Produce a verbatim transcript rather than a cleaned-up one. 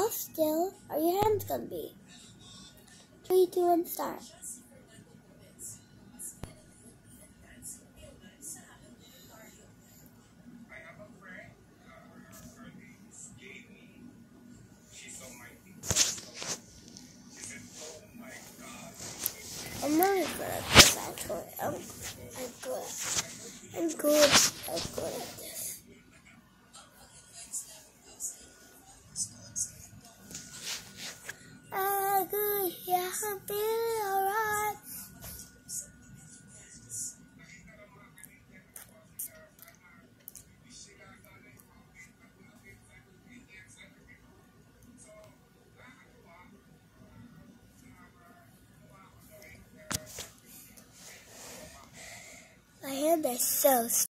How still are your hands gonna be? Three, two, and start. I'm really good at this, actually. I'm, I'm good. I'm good. I'm good at this. I'm good. Yeah, I'm feeling alright. My hand is so